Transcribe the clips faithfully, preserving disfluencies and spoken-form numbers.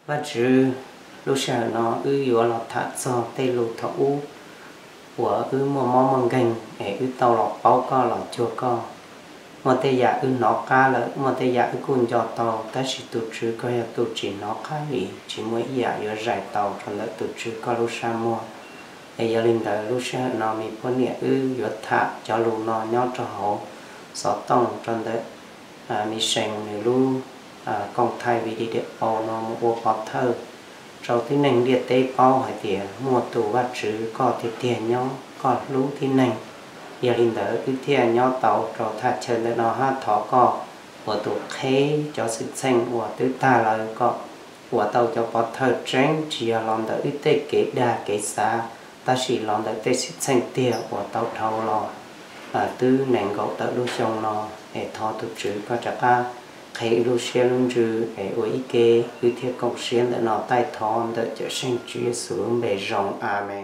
và chứ lúc sau nó ư yếu là thả cho tê lù thọ u của ư mò mò măng gành để ư tàu lọc bao co lọc chua co mà tê giả ư nó ca lỡ mà tê giả ư cùn cho tàu ta chỉ tụt chứ coi là tụt chỉ nó khá lì chỉ mới giả yếu giải tàu cho lỡ tụt chứ co lúc sau mua để giờ linh đời lúc sau nó mình phân nhẹ ư yếu thả cho lù nó nhau cho họ sáu tông trong đấy à mình xem mình lu à công thay vì đi để bao nó mua bọc thơ sau thì nành địa tây bao hay tiền mua tủ vật chứ có thì tiền nhau có lú thì nành giờ linh đỡ cứ tiền nhau tàu rồi thà chơi để nó hát thọ có của tủ khế cho sự xanh của tứ ta là có của tàu cho bọc thơ tránh chỉ là lòng đỡ ít tây kế đa kế xa ta chỉ lòng đỡ tây sự xanh tiền của tàu thầu lò à tứ nành gấu đỡ đu xong nó để thọ tụ chữ có chắc ca thấy lu xe luôn chứ để ôi kê ưu thiết công xuyên để nó tay thon để trở sinh chúa xuống bề rộng amen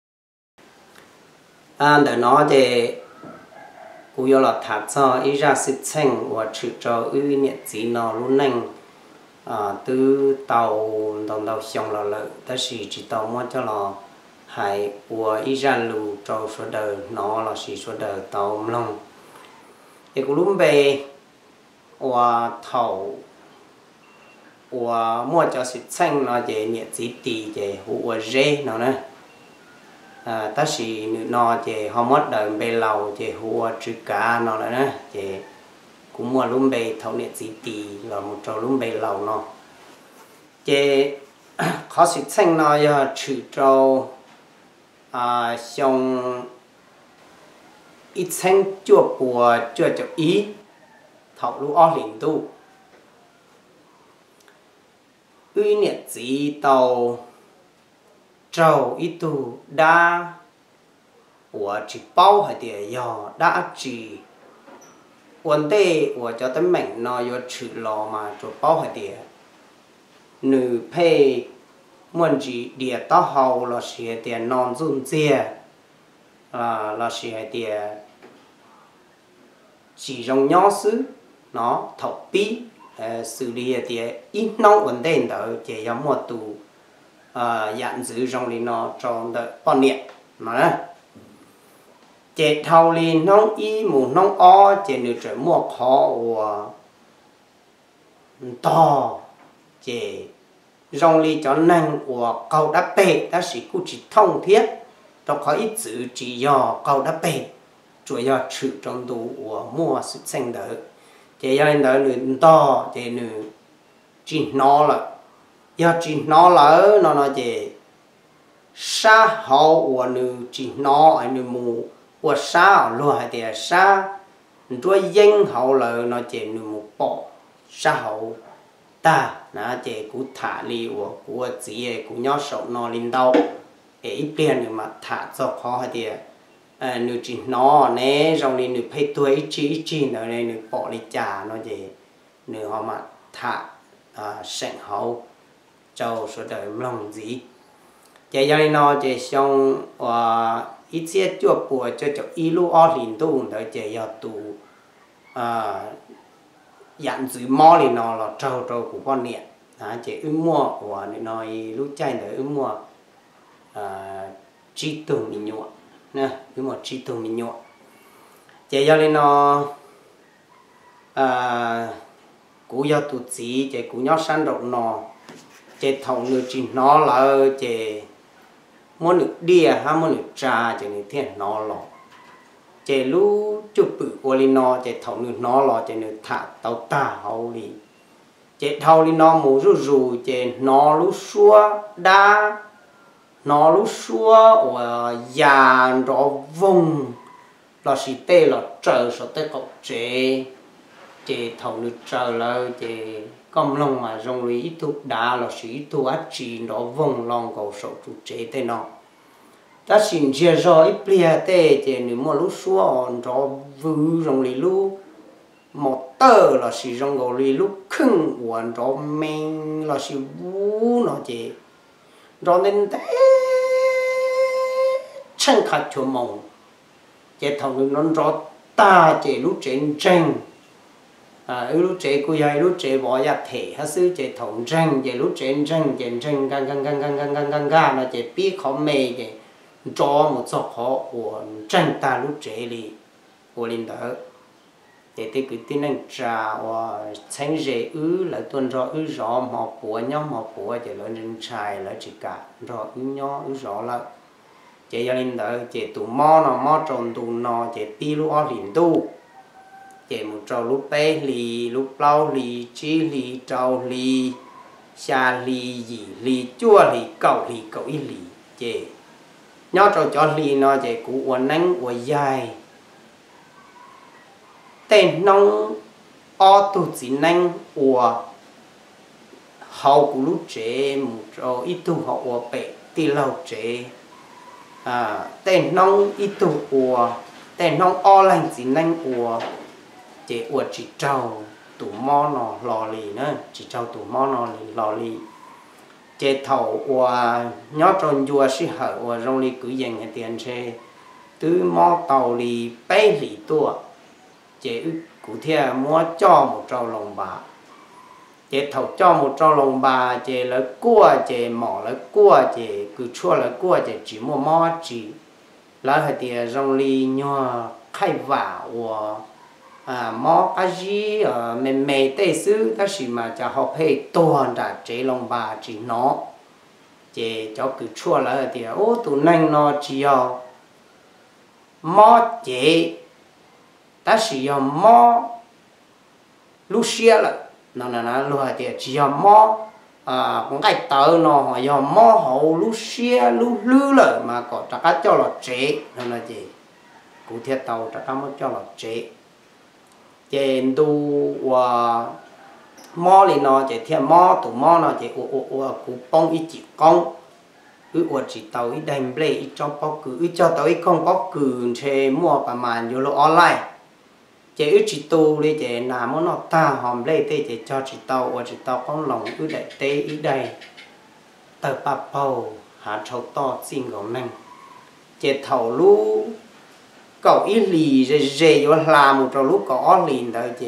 à để nó để cú yêu là thả cho ý ra sự thành và chữ cho ưu nhiệt gì nó luôn nành à từ tàu đồng đầu xong là lợi ta chỉ chỉ tàu mua cho nó hay của ý ra lù cho số đời nó là chỉ số đời tàu lòng thì cú lúc về và thầu và mua cho sự xanh nó về nhiệt chỉ tì về hũ rễ nó nè à ta chỉ nó về họ mất đời bề lầu về hũ chữ cá nó nè về cũng mua luôn bề thầu nhiệt chỉ tì là một trâu luôn bề lầu nó về khó sự xanh nó giờ chữ trâu à xong ít xanh chua bùa chua cho ý thảo lũ o liền tu uy nhiệt gì tàu trâu ít tu đa của chỉ bao hay tiền giờ đã chỉ vấn đề của cho tới mình nó do chữ lò mà cho bao hay tiền nữ phê muốn chỉ địa tao hậu là sẽ tiền non run chia là là sẽ tiền chỉ trong nhỏ xứ nó thấu bí xử lý thì ít nông vấn đề đó chỉ có một tù dặn giữ trong đi nó trong đợi bao nhiêu mà chỉ thâu đi nông y mù nông o chỉ được trở mua khó và to chỉ trong đi cho năng của cầu đá bể ta chỉ cũng chỉ thông thiết trong khó ít giữ chỉ do cầu đá bể chủ yếu sự trong đủ của mua sự sinh đỡ chỉ do đó nữ to chỉ nữ chỉ nó là do chỉ nó là nó nói chỉ sa hậu của nữ chỉ nó anh nữ mù của sa luôn hay thì sa rồi danh hậu là nó chỉ nữ mù bỏ sa hậu ta nó chỉ cú thả li của của gì của nhau sầu nó lên đâu để tiền mà thả cho khó hay thì à nữ chỉ nó nè trong này nữ phải tuổi chỉ chỉ ở đây nữ bỏ đi trả nó gì nữ họ mà thả à sẹn hậu châu số đời lòng gì chỉ cho nên nó chỉ xong và ít些做播就就一路二零度的就要读啊nhận giữ mò thì nó là trâu trâu của con niệm à chỉ ưng mua và nói lúc chạy nữa ưng mua à chi tùng mình nhọ nè ưng mua chi tùng mình nhọ chỉ cho nên nó à cú giao tụt gì chỉ cú nhau san đậu nó chỉ thòng được chỉ nó là chỉ muốn được đi ha muốn được trà chỉ được thiên nó lọ chỉ lú chụp bự qua li nó chỉ thầu được nó lọ chỉ được thả tàu ta hậu li chỉ thầu li nó mù rù rù chỉ nó lú xua đa nó lú xua và già rõ vùng là sĩ tê là trời sợ tê cậu chế chỉ thầu được trời là chỉ cầm lòng mà rong lý tu đá là sĩ tu ác chỉ nó vùng lòng cầu sổ chủ chế tê nó ta xin chia rồi bia tê chỉ nếu mà lúc xua nó vư rong lý lu một tơ là sĩ rong cầu lý lúc khưng hoàn nó men là sĩ vũ nó chỉ rồi nên thế chân khát cho mong chỉ thầu được nó rõ ta chỉ lúc trên tranh à lúc chế cô dạy lúc chế bỏ ra thể hết sư chế thống tranh chế lúc chế tranh chế tranh gan gan gan gan gan gan gan gan là chế biết khó mê chế cho một số khó của tranh ta lúc chế đi của linh đỡ để tôi cứ tin rằng trà và sáng dễ ư là tuần rõ ư rõ mà của nhau mà của chế lớn rừng trai là chỉ cả rõ ư nhau ư rõ là chế gia linh đỡ chế tụ mò nó mò tròn tụ nó chế pi lúc ở linh tu chế một trâu lúc bé lì lúc lâu lì chi lì trâu lì xa lì gì lì chua lì cậu lì cậu ý lì chế nhớ trâu cho lì nó chế cú uốn nắng uốn dài tên nông o tu chỉ nắng uốn hậu cú lúc chế một trâu ít tu họ uốn bể tì lâu chế à tên nông ít tu uốn tên nông o lành chỉ nắng uốn chế uất chỉ trâu tủ mò nó lò lì nữa chỉ trâu tủ mò nó lò lì chế thầu uất nhớ tròn vua sĩ hở uất rong lì cứ dành cái tiền chế từ mò tàu lì bé lì tua chế cụ thể mua cho một trâu lồng bà chế thầu cho một trâu lồng bà chế lấy cua chế mỏ lấy cua chế cứ chua lấy cua chế chỉ mua mò chỉ lấy hai tiền rong lì nhua khai vả uất à mò cái gì ở mình mày tây xứ ta chỉ mà cho học hệ toàn đã chế lòng bà chỉ nó chế cho cứ chua là thì ô tụ nanh nó chỉ ở mò chế ta chỉ ở mò Lucia là nó là nó luôn thì chỉ ở mò à con cái tớ nó họ ở mò hậu Lucia lu lư lợi mà có chắc cái cho là chế nó là gì cụ thể tàu chắc cái mới cho là chế chế tu và mò thì nó chế theo mò tụ mò nó chế u u u cụ bông ít chỉ công cứ u chỉ tàu ít đánh play ít cho bao cứ ít cho tàu ít không bao cứ chế muaประมาณ vô lô online chế ít chỉ tu đi chế làm món nó ta hòm play tê chế cho chỉ tàu u chỉ tàu con lòng cứ đại tê ít đây tờ ba bầu hạt trâu to xin gạo nang chế thầu lu cậu ít lì rồi dễ vô làm một trò lúc có lìn đó chứ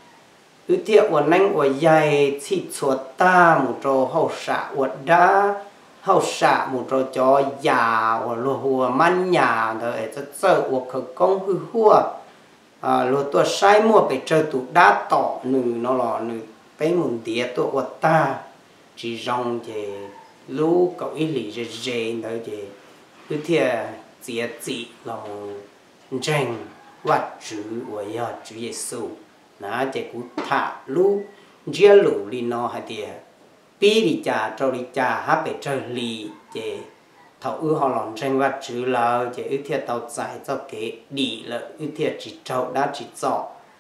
ư thiệt uốn nanh uốn dài thì chuột ta một trò hậu xạ uốn đá hậu xạ một trò cho già uốn lúa hùa man nhà đó để cho sợ uốn khởi công hư hùa à lúa tua sai mua phải chơi tụ đá tỏ nử nó lò nử cái mùng tía tụ uốn ta chỉ rong chứ lú cậu ít lì rồi dễ đó chứ ư thiệt chỉ chỉ lòng tranh vật chữ của ya chữ Giêsu nãy chế cú thả lú chia lũ li nó hay tiệt pi đi cha trâu đi cha hát về chơi lì chế thầu ư họ lòng tranh vật chữ là chế ư thiệt tàu giải cho cái đi là ư thiệt chỉ trâu đã chỉ chọ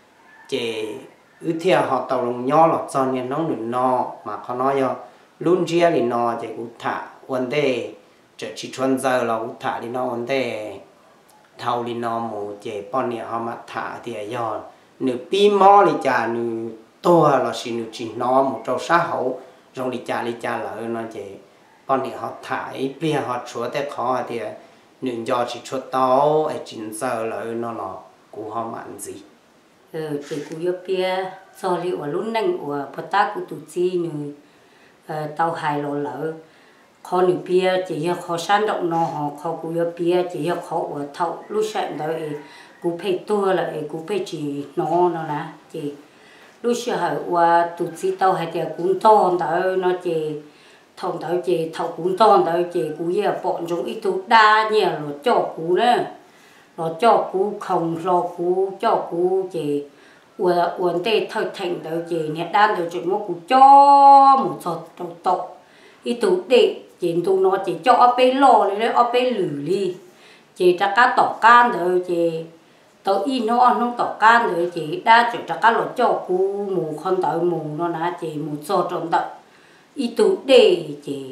chế ư thiệt họ tàu lồng nhỏ là cho nên nó được no màเขาnói yo luôn chia li nó chế cú thả vấn đề chỉ chỉ chuyên giờ là cú thả li nó vấn đề thâu đi nó mù chế bọn này họ mà thả thì giờ nửa pi mò đi chả nửa to là chỉ nửa chỉ nó một trâu sát hậu rồi đi chả đi chả là nó chế bọn này họ thả ít bây họ chúa té khó thì nửa giờ chỉ chúa tao ấy chín giờ là nó là của họ mặn gì ừ thì của yêu bia so liệu ở lúc nãy của bắt ta của tụi chi nửa tàu hải lộ lỡ khó nửa bia chỉ là khó san động nó họ khó của yêu bia chỉ là khó ở thầu lúc sáng đó ấy của phải tua là ấy của phải chỉ nó nó là chỉ lúc sáng hỏi qua tụi chi tàu hải thì cũng to đó nó chỉ thằng đó chỉ thầu cũng to đó chỉ của yêu bọn chúng ít tụ đa nhiều rồi cho của nữa rồi cho của không lo của cho của chỉ uốn uốn tê thời thành đó chỉ nè đan đó chỉ một của cho một sọt đầu tộc ít tụ để chỉ tụ nó chỉ cho ở bên lò này đấy ở bên lử đi chỉ cho cá tỏ can rồi chỉ tao in nó ăn nó tỏ can rồi chỉ đa chỉ cho cá lò cho của mù con tỏi mù nó là chỉ một sọt trong tận ít tụ để chỉ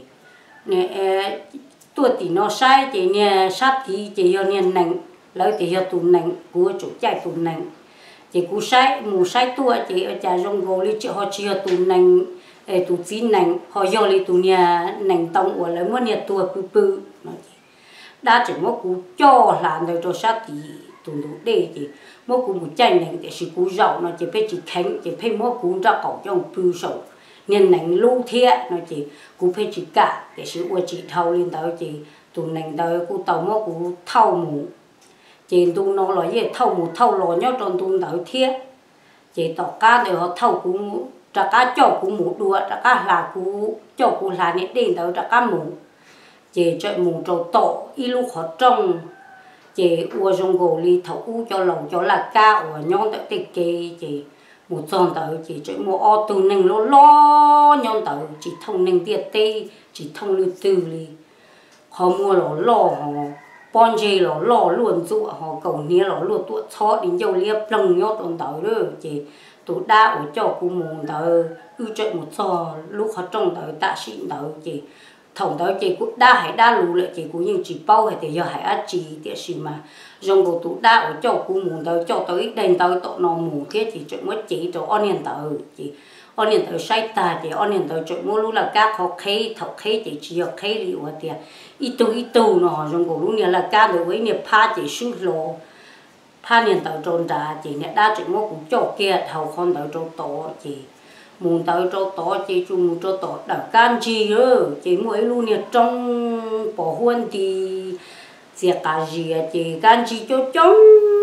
nè tuổi thì nó sai chỉ nè sát thì chỉ do nè nành lấy thì do tụ nành của chủ chạy tụ nành chỉ cú sai mù sai tuổi chỉ ở nhà trong gò li chỉ họ chỉ tụ nành tụ chín nành họ do li tụ nhà nành tông của lấy muốn nhà tuổi pư pư nó đã chỉ một cú cho làm rồi cho sát thì tụ tụ để chỉ mua cú một chai nành để chỉ cú rau nó chỉ phải chỉ khánh chỉ phải mua cú ra cậu trong bưu sầu nên nành lưu thiệt nó chỉ cú phải chỉ cả để chỉ qua chỉ thâu lên tới chỉ tụ nành tới cú tàu mua cú thâu mù chỉ tụ nó là gì thâu mù thâu lò nhớ trong tụ tới thiệt chỉ tàu cá thì họ thâu cú trả cá cho cú mù đua trả cá là cú cho cú là nét đen tới trả cá mù chỉ chơi mù trâu tổ ít lúc họ trông chị uo trong gồ li thấu u cho lồng cho là cao ở nhon tới tê kê chị một tròn tới chị chơi mua ô từ nâng lo lo nhon tới chị thông nâng tiệt tê chị thông lưu từ li họ mua lò lò họ bon dê lò lò luôn dụ họ cầu nia lò luôn tụi chó đến dâu liệp lồng nhon tròn tới đó chị tụi đa ở cho cụ mồm tới ư chơi một trò lúc họ trông tới tạ xịn tới chị thòng đó chị cũng đa hay đa lù lại chị cũng như chị bao hay thì giờ hay ăn chị thì gì mà dùng bộ tủ đa ở chỗ cũng muốn tới chỗ tới đền tới tụ nó muốn thế thì chuyện mất chị chỗ ăn liền tới chị ăn liền tới say ta thì ăn liền tới chỗ mua lúc là cá khó khế thọc khế thì chỉ có khế liệu thì ít tu ít tu nó dùng bộ lúc này là cá đối với nhà pha chị sưu lô pha liền tới trôn trà chị nhà đa chuyện mua cũng chỗ kia thầu con tới chỗ tổ chị muốn tới chỗ tổ chị chung muốn chỗ tổ đào can chi nữa chị mỗi luôn nè trong bỏ huân thì sẽ cả gì chị can chi cho chống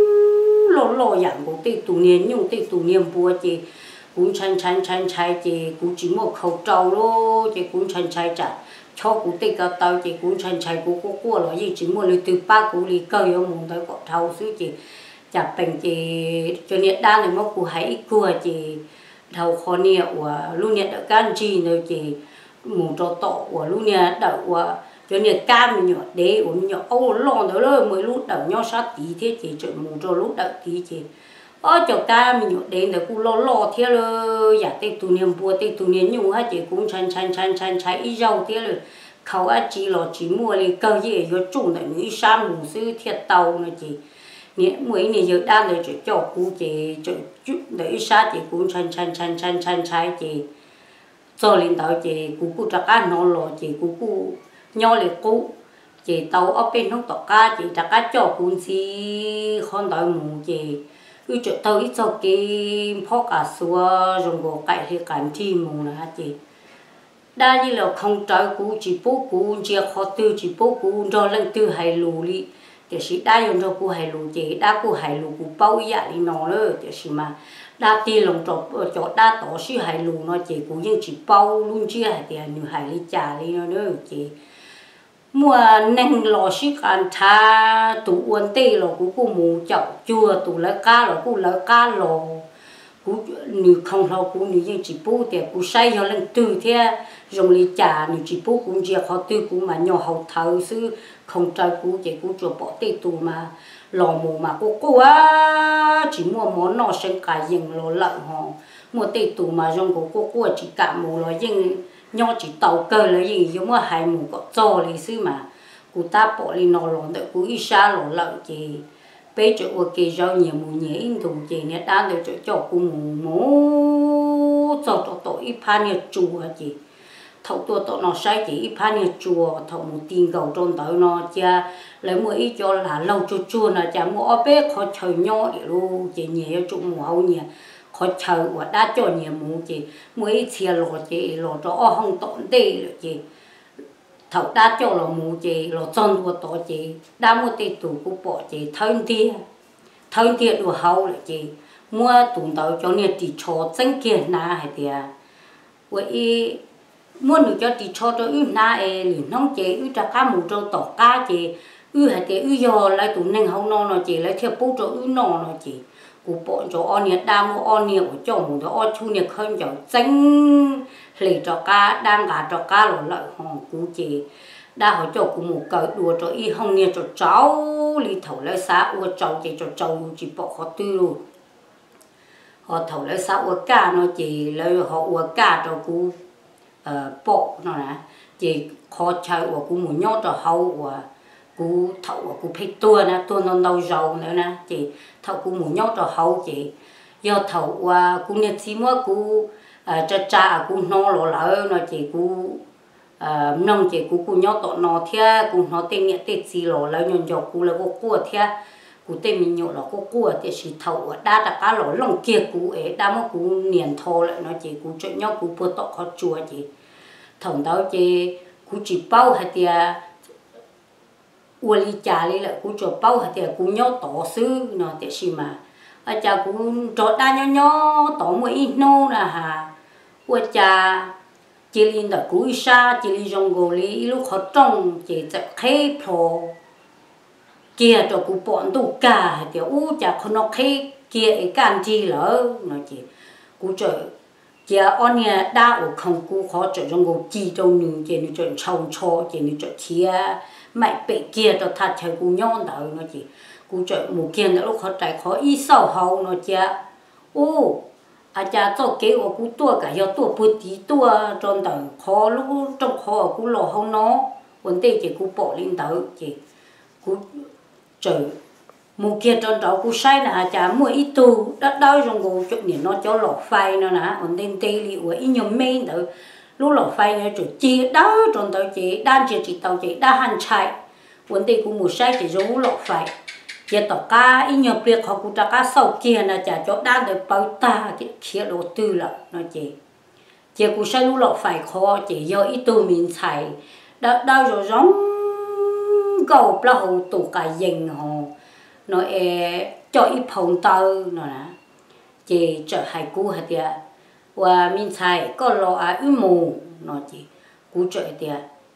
lo lo dạng của tây tụ niên nhung tây tụ niên bùa chị cũng chăn chăn chăn chai chị cũng chỉ một khẩu trâu lô chị cũng chăn chai chặt cho cũng tây cả tàu chị cũng chăn chai của của của là gì chỉ một lượt từ ba của lì cây ở muốn tới cọ thâu xứ chị chặt bệnh chị cho nên đa này một của hãy cua chị thầu khó nhẹ của luôn nhẹ đỡ can chi rồi chị muốn cho tổ của luôn nhẹ đỡ của cho nhẹ cam nhỏ để uống nhỏ ô lon đó rồi mới lúc đỡ nhau sát tí thế chị chợ muốn cho lúc đỡ tí chị ở cho cam nhỏ đến rồi cũng lo lo thế rồi giả tết tu niệm bùa tết tu niệm nhung hết chị cũng chăn chăn chăn chăn chăn ít rau thế rồi khẩu ăn chị lo chỉ mua lên cơ gì rồi chung lại núi sam mù sư thiệt tàu này chị nè mỗi này giờ đang để cho cho cô chị cho chút để xa chị cũng chăn chăn chăn chăn chăn chai chị cho lên tàu chị cũng cũng trả cá nó lò chị cũng cũng nhau lại cô chị tàu ở bên không tàu cá chị trả cá cho cũng chỉ con tàu mù chị cứ cho tàu ít cho cái phó cả xua dùng gỗ cải thì cảnh thi mù là chị đa như là không trái cũ chỉ bố cũ chỉ khó tư chỉ bố cũ cho lần tư hay lù đi thì sĩ đa dùng cho cô hay lù chị đa cô hay lù cô bao dạ đi nó nữa thì sĩ mà đa ti lòng cho cho đa tổ sĩ hay lù nó chị cũng nhưng chỉ bao luôn chia hay thì nhiều hay đi trả đi nó nữa chị mua neng lò sĩ can tha tụ uốn tê lò của cô mù chậu chua tụ lấy cá lò cô lấy cá lò cú nữ không lâu cú nữ nhưng chỉ bố thì cú say cho lên từ thế dùng lý trả nữ chỉ bố cũng chỉ khó từ cú mà nhỏ hậu thầu sư không trai cú chỉ cú cho bỏ tê tù mà lò mù mà cô cô á chỉ mua món nọ sinh cả dừng lò lợn họ mua tê tù mà dùng của cô cô chỉ cả mù lò dừng nhỏ chỉ tàu cơ là gì giống như hai mù có cho lý sư mà cú ta bỏ đi nọ lò đợi cú ít xa lò lợn chị bây giờ ok rau nhiều mù nhẹ in thùng chị nè đang được cho cho cô mù mù cho cho tổ ít pha nhiệt chùa chị thầu tua tổ nó sai chị ít pha nhiệt chùa thầu một tiền cầu trôn tới nó cha lấy mua ít cho là lâu cho chùa là cha mua ở bé khó chơi nhỏ để luôn chị nhẹ cho mù hậu nhẹ khó chơi và đã cho nhiều mù chị mua ít chia lò chị lò cho không tổn tê được chị thầu đa cho là mù chị là chân của tổ chị đa mua tiền tủ của bỏ chị thân thiệt thân thiệt đồ hậu là chị mua tủ tàu cho nên thì cho chân kia na hay thì vậy mua được cho thì cho cho ư na e liền nông chị ư cho cá mù cho tổ cá chị ư hay thì ư giờ lại tủ nên hậu non là chị lại theo bố cho ư non là chị của bọn cho on nhiệt đa mua on nhiệt của chồng một đó on chu nhiệt hơn cho chân lì cho cá đang gà cho cá lò lợi hòn cú chị đa họ cho cũng một cởi đùa cho y không nhiệt cho cháu lì thầu lấy xa ua cháu chị cho cháu chỉ bỏ khó tư luôn họ thầu lấy xa ua cá nó chỉ lấy họ ua cá cho cú bỏ nó nè chị khó chơi ua cú muốn nhót cho hậu ua cú thầu ua cú phê tua nè tua non đầu dầu nữa nè chị thầu cú muốn nhót cho hậu chị do thầu ua cú nhiệt xí mua cú cha cha cũng nó lò lỡ nó chỉ cũng nông chỉ cũng cũng nhớ tọt nó thia cũng nó tên nhẹ tên gì lò lỡ nhon dọc cũng là cô cô thia cú tê mình nhổ là cô cua thì chỉ thầu đa đã cá lỗ lồng kia cú ấy đa mà cú niềm thô lại nó chỉ cú chuyện nhau cú bơ tọ khó chua chỉ thằng đó chỉ cú chỉ bao hay thì uali trà đi là cú cho bao hay thì cú nhau tỏ xứ nó thì gì mà ở cha cú cho đa nhau nhau tỏ một ít nô là hà uа cha chỉ linh đó cú sa chỉ linh trong gò li lúc họ trồng chỉ sẽ khai phò kia cho cú bọn đủ cả thì u cha con nó khai kia cái can chi lỡ nó chỉ cú trời kia anh nhà đa ở không cú khó trời trong gò chi trong nương chỉ nương trời trồng cho chỉ nương trời kia mày bị kia cho thật trời cú nhon đó nó chỉ cú trời một kia nó lúc họ chạy khó ít sau hậu nó chỉ u à cha cho kế của cú tua cả do tua bự tí tua trong tầng khó lúc trong khó cú lò không nó vấn đề chỉ cú bỏ lên tới chỉ cú trời một kia trong đó cú sai là cha mua ít tu đất đau trong gồ chuyện này nó cho lò phai nó nè ổn định tê liệu ít nhiều men tới lúc lò phai nó chỉ chia đó trong tới chỉ đan chỉ chỉ tàu chỉ đa hành chạy vấn đề cú một sai chỉ giống lò phai giờ tao cá ít nhiều việc họ cũng ta cá sầu kia là chả cho đan được bao ta thì kia đầu tư là nó chỉ chỉ cũng sai lúc lọ phải khó chỉ do ít tu mình xài đau đau rồi giống cầu là hồ tụ cả dành hồ nó e cho ít phong tơ nó là chỉ trở hai cú hạt địa và mình xài có lọ à ít mù nó chỉ cú trở địa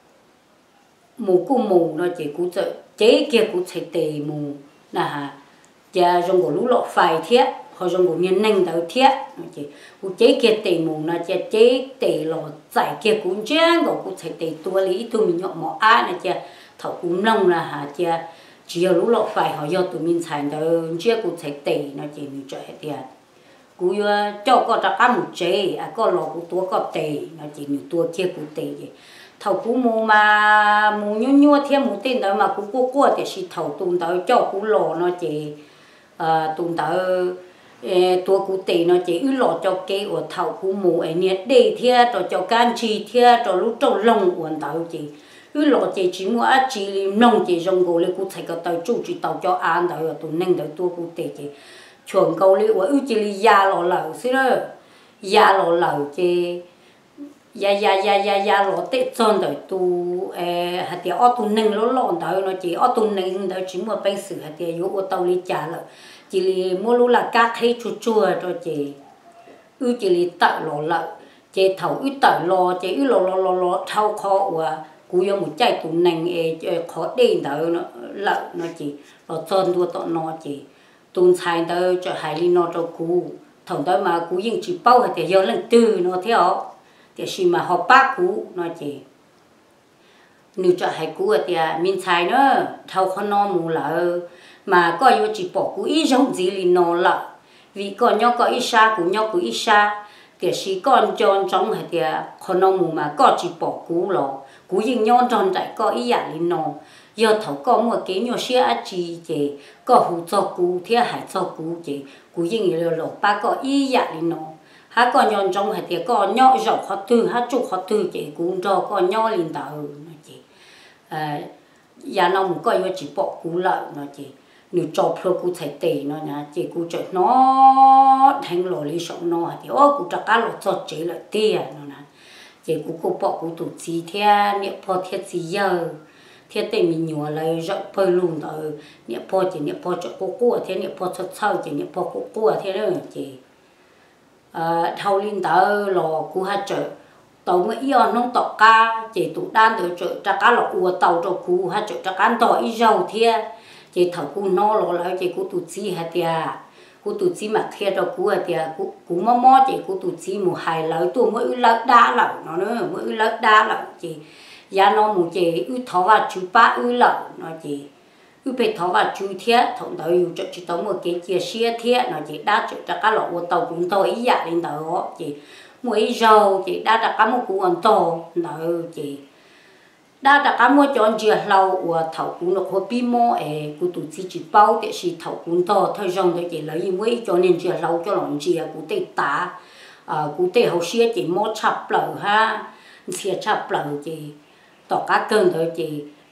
mù cú mù nó chỉ cú trở chế kia cú chạy tề mù là cha trong cổ lũ lọ phải thiết họ trong cổ miền ninh đầu thiết chỉ cụ chế kia tề mù là cha chế tề lọ giải kia cũng chén cổ cụ chạy tề tua lý tụi mình nhọ mỏ á là cha thầu cũng lông là hà cha chỉ lũ lọ phải họ do tụi mình xài đầu chia cụ chạy tề nó chỉ mình chơi tiền cụ cho có ta cá một chế à có lọ cụ tua có tề nó chỉ mình tua kia cụ tề gì thầu cú mù mà mù nhua nhua thêm mù tên đó mà cú cua cua thì chỉ thầu tùng tới cho cú lò nó chỉ tùng tới tua cú tê nó chỉ ư lò cho cái ở thầu cú mù ấy nhiệt đề thia cho cho can chi thia cho lúc trâu lông uốn tới chỉ ư lò chỉ chỉ mua chỉ nông chỉ rong gồ lấy cú thấy cái tới chủ chỉ tàu cho ăn tới ở tùng nâng tới tua cú tê chỉ chuẩn câu lấy ư chỉ lấy da lò lẩu xí đó da lò lẩu chỉ ya ya ya ya ya lọ tết tròn đời tu hạt tiêu ở tu nâng lỗ lọn đời nó chỉ ở tu nâng đời chỉ mua bánh sữa hạt tiêu yếu ở tàu li trà rồi chỉ li mua lúa là cá thấy chua chua rồi chỉ ư chỉ li tợ lọ lợ chỉ thầu ư tợ lọ chỉ ư lọ lọ lọ lọ thâu kho và cú yêu một chai tu nâng khó đen đời nó lợ nó chỉ lọ tròn đua tọ nó chỉ tuôn xài đời cho hai li nó cho cú thằng đời mà cú yên chỉ bao hạt tiêu do lần tư nó theo thì khi mà họ bác cú nó chỉ nếu cho hai cú thì mình xài nữa thâu con nó mù lợ mà có yêu chỉ bỏ cú ít giống gì thì nó lợ vì con nhau có ít xa cú nhau cú ít xa thì khi con tròn trong hay thì con nó mù mà có chỉ bỏ cú lọ cú yên nhau tròn tại có ít giả thì nó giờ thâu có một cái nhau xe chỉ chỉ có hú cho cú thì hải cho cú chỉ cú yên là lọ ba có ít giả thì nó há con nhon trong hay thì con nhỏ rộng khó tư há chục khó tư chỉ cũng cho con nhỏ lên tàu nó chỉ à nhà nó một coi chỉ bỏ cú lợi nó chỉ nếu cho pro cú thấy tệ nó nha chỉ cú chợ nó thành lò lý sống nó thì ô cú cho cá lò cho chỉ lợi tiền nó nè chỉ cú cú bỏ cú tụt gì theo niệm po theo gì giờ theo tệ mình nhua lại rộng phơi luôn rồi niệm po chỉ niệm po cho cú cú theo niệm po cho sau chỉ niệm po cú cú theo đó chỉ thâu linh tờ lò cú hạt chợ tàu mới yêu nông tộc ca chỉ tụ đan từ chợ tra cá lò ua tàu cho cú hạt chợ tra cá tỏi ít dầu thia chỉ thầu cú no lò lại chỉ cú tụ chi hạt tia cú tụ chi mà thia cho cú hạt tia cú cú mò mò chỉ cú tụ chi một hai lời tụ mỗi lời đá lẩu nó nữa mỗi lời đá lẩu chỉ gia nó một chỉ ư thọ vào chú ba ư lẩu nó chỉ ư phải thọ vào chú thia thằng tàu yêu chợ chỉ tàu một cái chia xe thia nó chỉ đá chợ tra cá lò ua tàu cũng tỏi ít dạ lên tàu chỉ mỗi dầu chỉ đa đặt cá một củ ăn to nợ chỉ đa đặt cá mua chọn chia lâu và thầu củ nó có bí mô ấy củ tụt chỉ chỉ bao cái gì thầu củ to thời gian thì chỉ lấy mỗi cho nên chia lâu cho lòng chia củ tê tá củ tê hậu xia chỉ mua chập lợn ha xia chập lợn chỉ tỏ cá cơn thôi chỉ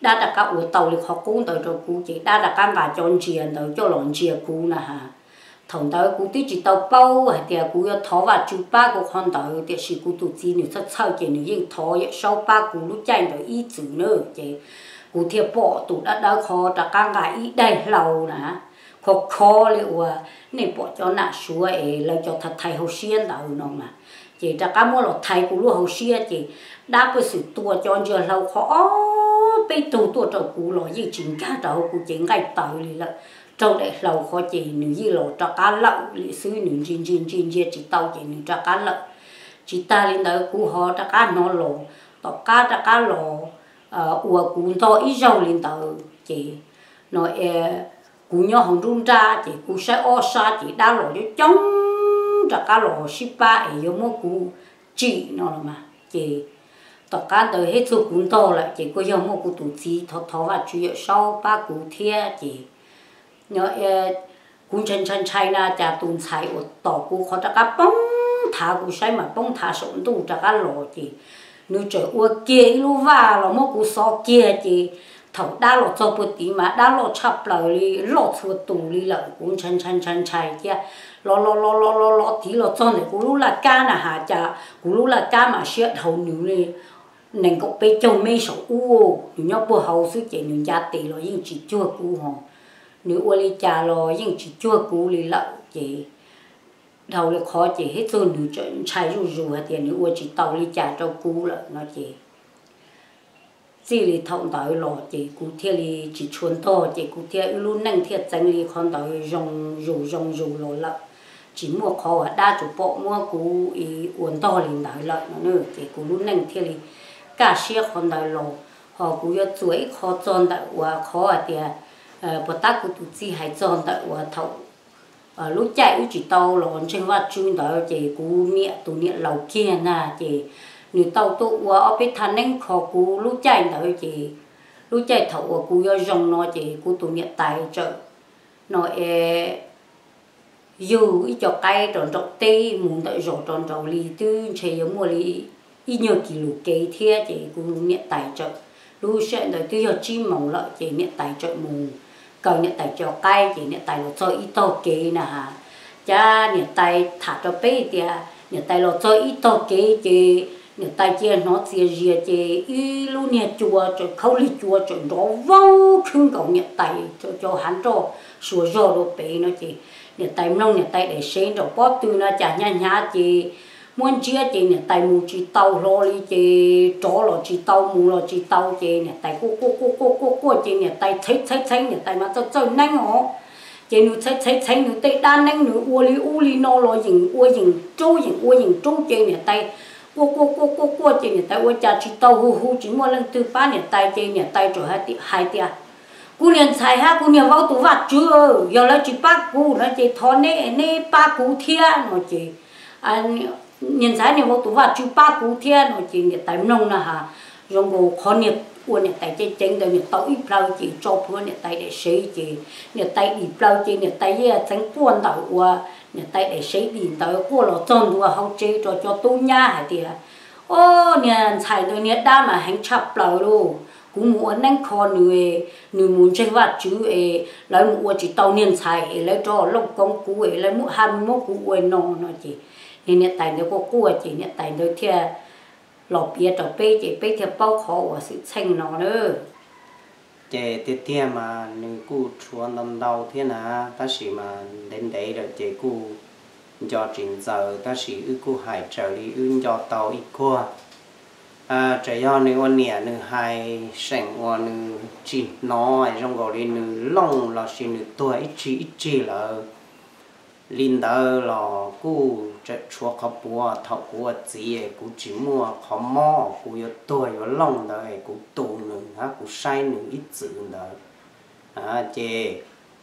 đã đã cả ở tàu thì họ cũng tới cho cú chị đã đã cả và chọn chuyện tới cho lòng chuyện cú nè ha thằng tới cú tí chỉ tàu bao hay thì cú yêu thọ và chú ba của con tới thì chỉ cú tụt chi nữa rất sao chị nữa nhưng thọ vậy sau ba cú lúc chạy tới ít chữ nữa chị cú thiệp bỏ tụt đã đã khó đã cả ngại ít đây lâu nè khó khó liệu này bỏ cho nã xuống ấy lấy cho thật thầy hậu xuyên đâu nó mà chị đã cả mua lọt thầy cú lúc hậu xuyên chị đã có sự tua cho giờ lâu khó bây tụ tua trâu cú lo gì chính cả trâu cú chính ngay tới đi là trâu để lâu khó chị nữ gì lo cho cá lậu lịch sử nữ chín chín chín gì chỉ tàu chị nữ cho cá lậu chỉ ta lên tới cú họ cho cá nó lo tàu cá cho cá lo ua cú to ít dầu lên tới chị nói cú nhỏ hồng trung ra chị cú sẽ o sa chị đã lo cho chống cho cá lo ship ba ấy giống một cú chị nó mà chị tất cả đời hết số cũng to lại chỉ có dòng một cụ tụ chi thọ thọ và chủ yếu sau ba cụ thia chỉ nhớ cũng chân chân chạy na trả tuần chạy ở tàu cụ họ đã cả bông thả cụ sai mà bông thả sống tu đã cả lò chỉ nếu trời ua kia lu va là một cụ so kia chỉ thầu đa lọ cho bữa tí mà đa lọ chập lại đi lọ chua tù đi lại cũng chân chân chân chạy kia lọ lọ lọ lọ lọ lọ tí lọ cho này cụ lu là ca nà hà cha cụ lu là ca mà xếp hầu nữ đi nên có bé chồng mấy số u nếu nhóc bữa hậu sức chạy nếu gia tỷ rồi nhưng chỉ chua cú họ nếu u li trà rồi nhưng chỉ chua cú li lợ chị đầu là khó chị hết rồi nếu chuyện chạy rù rù thì nếu u chỉ tàu li trà cho cú lợ nó chị chỉ li thông tới lọ chị cú theo li chỉ chuồn to chị cú theo luôn năng theo tránh li con tới rong rù rong rù lọ lợ chỉ mua khó đa chủ bộ mua cú ý uốn to liền tới lợ nó nữa chị cú luôn năng theo li cả xe con đại lộ họ cũng có chuối khó chọn đại và khó ở địa bờ tắc của tụi chị hay chọn đại và thầu lúc chạy chỉ tàu lộn trên vắt chui đại chị cũng nhẹ tụi nhẹ lầu kia nè chị nếu tàu tụ và ở bên thành nên khó cũng lúc chạy đại chị lúc chạy thầu cũng có rong nó chị cũng tụi nhẹ tài trợ nó dù ít cho cây tròn tròn tê muốn đợi rồi tròn tròn lì tư chơi giống mua lì ít nhiều kỷ lục kế thia chị cũng nhận tài trợ lúc sẽ đợi tôi giờ chim mỏng lợi chị nhận tài trợ mù cầu nhận tài trợ cay chị nhận tài lo cho ít to kế nè hả cha nhận tài thả cho bé thì nhận tài lo cho ít to kế chị nhận tài chia nó chia chia chị y lu nhận chùa cho khâu li chùa cho nó vô khưng cầu nhận tài cho cho hắn cho sủa rò đồ bé nó chị nhận tài nông nhận tài để xem rồi bóp từ nó chả nhá nhá chị muốn chia chị nè tay mù chỉ tàu lo đi chị chó lo chỉ tàu mù lo chỉ tàu chị nè tay cô cô cô cô cô cô chị nè tay thấy thấy thấy nè tay mà cho cho nhanh họ chị nụ thấy thấy thấy nụ tay đan nhanh nụ u li u li no lo dừng u dừng trâu dừng u dừng trâu chị nè tay cô cô cô cô cô chị nè tay u cha chỉ tàu hu hu chỉ mua lần thứ ba nè tay chị nè tay rồi hai tia hai tia cô liền xài ha cô liền vào tủ vặt chưa giờ là chị bác cô nó chị thon nè nè ba cô thia nó chị anh nhân giải này vô tủ vặt chú ba cú thiên rồi chị nhiệt tài nông nè hả rồi ngô khó nhiệt uốn nhiệt tài chơi chơi rồi nhiệt tàu ít lâu chị cho phun nhiệt tài để xây chị nhiệt tài ít lâu chị nhiệt tài gì tránh cuốn tàu qua nhiệt tài để xây đỉnh tàu qua lò tròn qua hậu chơi cho cho tu nha hả thì ô nhiệt xài rồi nhiệt đa mà hành chập lâu luôn cũng muốn năng khó người người muốn chơi vặt chú ấy lấy một chỉ tàu nhiệt xài lấy cho lông công cú ấy lấy một hai mươi mốt cú ấy nó nó chị nên nhận tài nó có cua chị nhận tài nó theo lọp bia trò bê chị bê theo bao khó của sự xanh nó nữa chị tiếp theo mà nếu cô chúa năm đầu thế nào ta chỉ mà đến đấy rồi chị cô cho trình giờ ta chỉ ư cô hải trở đi ư cho tàu ít qua à chỉ do nếu anh nhẹ nếu hai sảnh hoặc nếu chỉ nó trong gọi đi nếu lông là chỉ nếu tuổi ít chỉ ít chỉ là linh đó là cô chạy chúa khó bùa thọ của gì cô chỉ mua khó mò cô yêu tuổi và lòng đó cô tù nữa ha cô sai nữa ít chữ đó à chị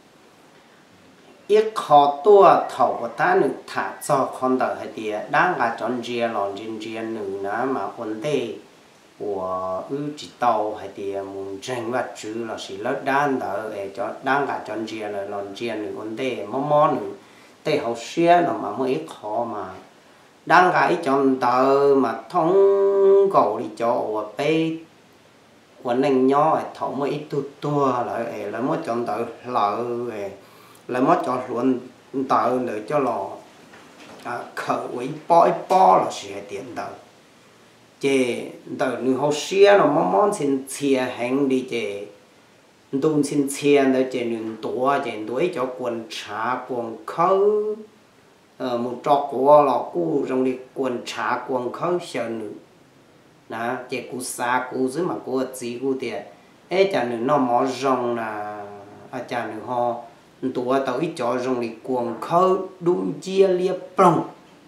ít khó tua thọ của ta nữa thả cho con đó hay thì đang là chọn chia lòng trên chia nữa nó mà vấn đề của ư chỉ tàu hay thì muốn tranh vật chữ là chỉ lớp đan đó để cho đang là chọn chia là lòng chia nữa vấn đề mò mò nữa tây hậu xe nó mà mới khó mà đang gái chọn tờ mà thông cầu đi cho bé quần anh nhỏ ấy thấu mới ít tu tua lại lại mới chọn tự lợi lại mới chọn luôn tự để cho lò khởi với bói bó là sẽ tiền tự chế tự nữ hậu xia nó mong mong xin chia hành đi chế đun xin chia để chế nữ tua chế đuổi cho quần trả quần khâu một trò của lò cũ trong đi quần trả quần khâu sợ nữ nè chế cú xa cú dưới mà cú chỉ cú tiền ấy chả nữ nó mỏ rong là à chả nữ ho tua tao ít cho rong đi quần khâu đun chia liệp prong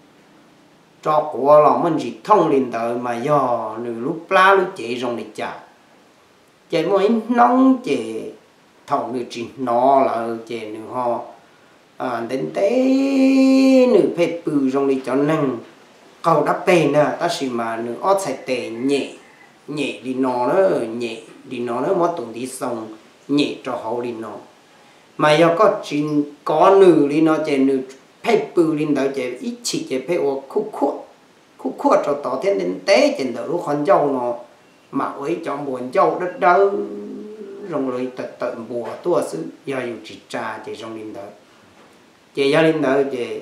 cho của lò mình chỉ thông lên tới mà do nữ lúc lá lúc chế rong đi chả chế mỗi nóng chế thòng nữ chỉ nó là chế nữ ho à đến tế nữ phê bự rong đi cho nâng cầu đắp bề nè ta chỉ mà nữ ót xài tệ nhẹ nhẹ đi nó đó nhẹ đi nó đó mất tuần đi xong nhẹ cho hậu đi nó mà do có chuyện có nữ đi nó chế nữ phê bự lên tới chế ít chỉ chế phê ô khúc khúc khúc khúc cho tỏ thiên đến tế trên đầu lúc con dâu nó mà ấy cho buồn dâu đất đâu rong rồi tận tận bùa tua sư do dù chỉ trà chế rong lên tới chế gia lên tới chế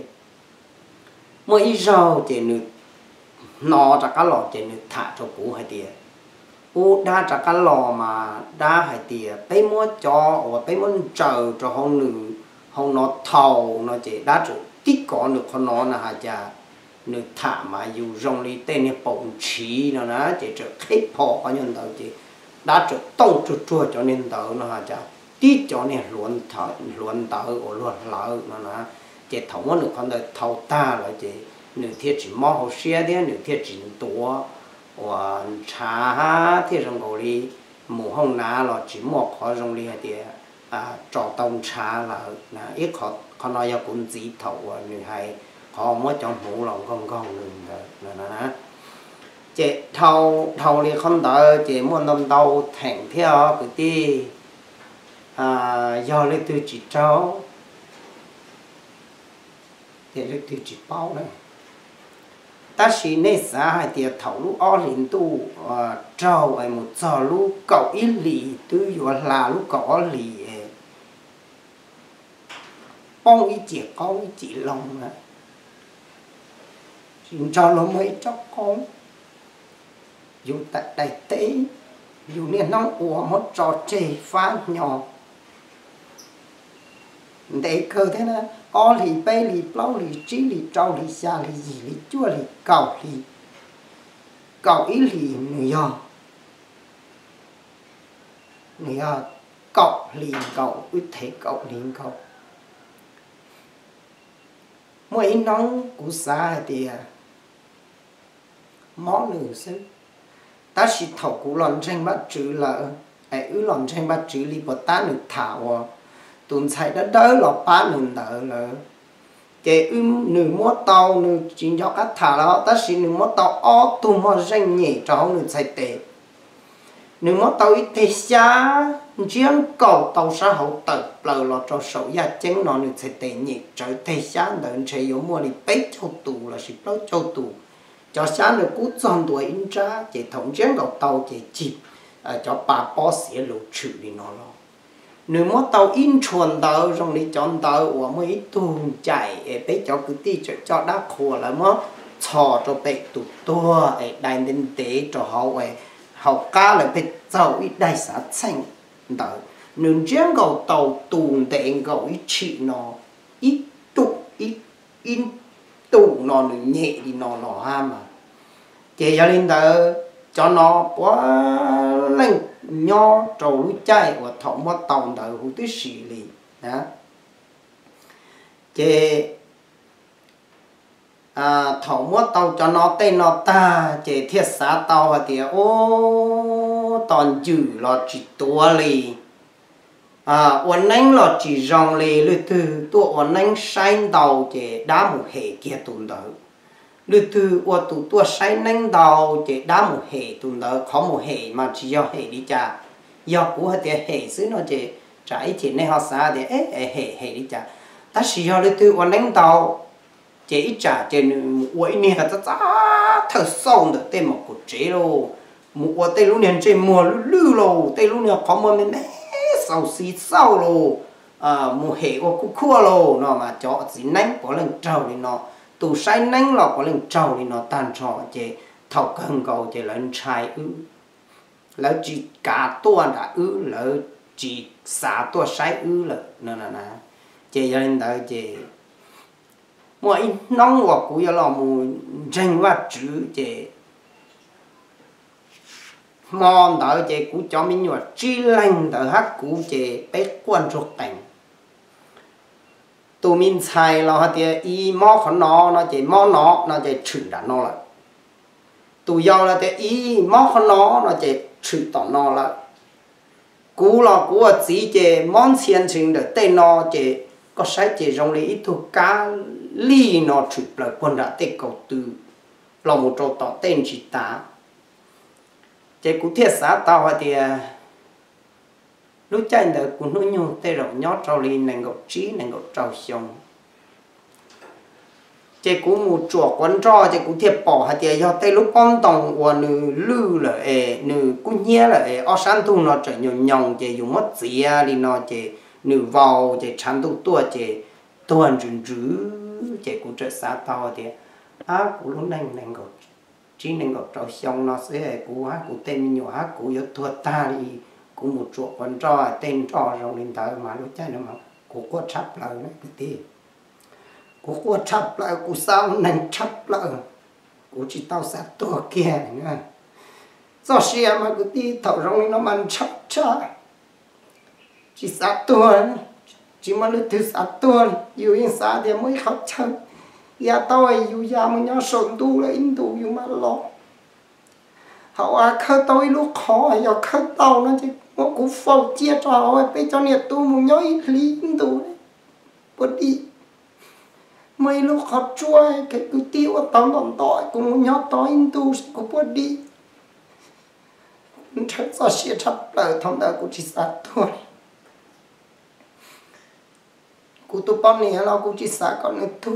mỗi ít rau chế nữ nó cho cá lò chế nữ thả cho cũ hay tiệt u đa cho cá lò mà đa hay tiệt bé mua cho và bé muốn chờ cho hông nữ hông nó thầu nó chế đa chỗ tích có được con nó là hả cha nữ thả mà dù rong đi tên này bổng trí nó nó chế trở khép phò có nhân tàu chế đa chỗ tông chua chua cho nên tàu nó hả cha tí cho nên luôn thở luôn tàu ở luôn lỡ nó nó chế thống nó con đời thầu ta là chế nữ thiết chỉ mò hậu xe đấy nữ thiết chỉ tổ và trà thiết trong cầu đi mù hông ná là chỉ một khó trong đi thì à trò tông trà là là ít khó khó nói cũng chỉ thầu nữ hay khó mới trong hũ lòng con con nữa là nó chế thầu thầu đi không đợi chế muốn năm đầu thành theo cái tí à do lấy từ chỉ cháu để lấy từ chỉ bao này ta chỉ nên xã hay tiệt thầu lú o liền tu trâu ấy một giờ lú cậu ít lì tư vừa là lú cậu o lì bông ít chỉ con ít chỉ lòng nè chúng cho nó mới cho con dù tại đại tế dù nên nóng ủa một trò chơi phá nhỏ để cơ thế nào o lì bê lì plau lì trí lì trâu lì xa lì gì lì chua lì cầu lì cầu ý lì người do người do cậu lì cậu ít thể cậu lì cậu mỗi nóng của xa thì món nữ sư ta chỉ thầu của lòn tranh bắt chữ là ai ứ lòn tranh bắt chữ lì bột ta nữ thảo tuần sai đã đỡ lọt ba nương đỡ là cái um nương mót tàu nương chỉ cho các thả đó ta chỉ nương mót tàu ó tu mót danh nhẹ cho nương sai tệ nương mót tàu ít thế xa riêng cầu tàu sa hậu tự lời lọt cho sầu gia chén nó nương sai tệ nhẹ trời thế xa đợn chơi yếu mua đi bấy châu tù là chỉ bấy châu tù cho sáng nương cú chọn tuổi in ra chỉ thống riêng cầu tàu chỉ chìm cho bà bó xỉa lục trừ đi nó lo nếu mà tàu in chuồn tàu trong đi chọn tàu của mấy tuần chạy để cho cứ tí cho cho đá khô là mà cho cho bé tụt tua ấy đại đến tế cho họ ấy họ cá là bé giàu ít đại xã xanh tàu nếu riêng cầu tàu tuần để cầu ít chị nó ít tụ ít in tụ nó nhẹ đi nó nó ha mà chế cho nên tàu cho nó quá lên nho trầu lúa chay và thọ mất tàu đời hữu tí xì lì đó chế à thọ mất tàu cho nó tên nó ta chế thiết xã tàu thì ô toàn dữ là chỉ tua lì à ổn anh là chỉ rong lì lư từ tua ổn anh say tàu chế đá một hệ kia tuần đời lư từ ổn tụ tua say nanh tàu chế đá một hệ tuần đời khó một hệ mà chỉ do hệ đi cha do của họ thì hệ xứ nó chỉ trái chỉ nên họ xa thì ấy hệ hệ đi chả ta chỉ do lấy từ quan đánh tàu chỉ trả trên quậy nè ta ta thật sâu được tên một cột chế luôn mùa tây lúc này trên mùa lư lù tây lúc này có mùa mình sầu xí sầu lù à mùa hè của khu khu lù nó mà cho gì nắng có lần trâu thì nó tụ sai nắng lọ có lần trâu thì nó tan trò chế thầu cần cầu chế lần trai ư lỡ chỉ cả tuần đã ư lỡ chỉ xả tuần sai ư lỡ nè nè nè chế gia đình tới chế mùa in nóng hoặc cũng là mùa tranh và chữ chế mòn tới chế cũng cho mình nhọ chi lành tới hát cũng chế bé quan trọng cảnh tụi mình xài là thì y mò khó nó nó chế mò nó nó chế trừ đã nó lại tụi giàu là thì y mò khó nó nó chế trừ tỏ nó lại cú là cú là chỉ chế món xiên trình được tên nó chế có sai chế trong lấy ít thuộc cá ly nó trừ lại quân đã tê cầu từ là một chỗ tỏ tên chỉ ta chế cú thiết xã tao thì lúc chạy được cũng nuôi nhiều tê rộng nhót trâu ly nền gọc trí nền gọc trâu xong chế cú một chùa quán trò chế cú thiệp bỏ hạt tiền do tây lúc con tổng của nữ lư là ế nữ cú nhé là ế ở sáng tu nó trở nhiều nhòng chế dùng mất gì đi nó chế nữ vào chế chán tu tua chế tuần rừng rứ chế cú trở xa tao thì á cú lúc nành nành gọc trí nành gọc trâu xong nó sẽ cú hát cú tên nhiều hát cú yếu thua ta đi cú một chùa quán trò tên trò rồi lên tới mà lúc chạy nó mà cú có chắp lời nó cái gì cú có chắp lại cú sao nành chắp lại cú chỉ tao sát tua kia nữa do xe mà cứ đi thầu rong nó mang chắp cha chỉ sát tua chỉ mà lúc thứ sát tua yêu yên xa thì mới khóc chân ya tao ấy yêu ya mà nhớ sồn tu là in tu yêu mà lo họ à khơi tôi lúc khó giờ khơi tao nó chứ nó cũng phô chia cho họ bây cho nhiệt tu một nhớ ít lý in tu đấy bớt đi mấy lúc họ chua cái cứ tiêu ở tao làm tội cũng nhớ tao in tu cũng bớt đi thật ra sẽ chấp lời thông đạo của chỉ sát thôi của tôi bao nhiêu là cũng chỉ sát còn nữa thôi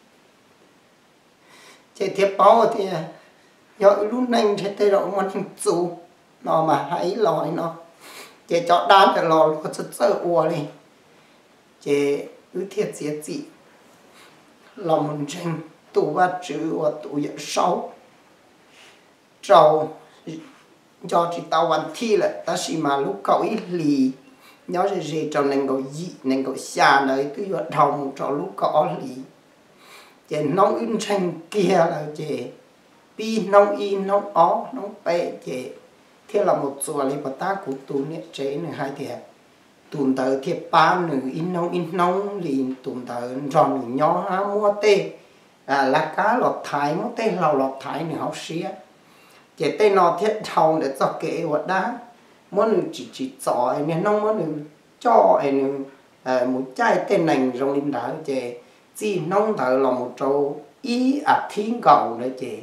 chỉ thiệp bao thì do lúc này thì tôi rồi mà chủ nó mà hãy lòi nó chỉ cho đan để lò nó rất sơ ua đi chỉ ư thiệt diệt gì lòng tranh tụ ba chữ và tụ nhận sáu trâu cho chỉ tao hoàn thi lại ta chỉ mà lúc cậu ít lì nhớ gì gì cho nên cậu dị nên cậu xa đấy tôi vừa đồng cho lúc cậu lì chỉ nông in tranh kia là chỉ pi nông in nông ó nông bẹ chỉ thế là một số lý bát ta của tu niệm chế này hai thiệt tuần tới thiệp ba nữ in nông in nông liền tuần tới ròn nữ nhỏ há mua tê à là cá lọt thái mua tê lầu lọt thái nữ học xía chỉ tê nó thiết thầu để cho kể vật đá muốn nữ chỉ chỉ giỏi nên nông muốn nữ cho nữ một chai tên nành trong linh đá chỉ chỉ nông tới là một chỗ ý à thiên cầu nữa chỉ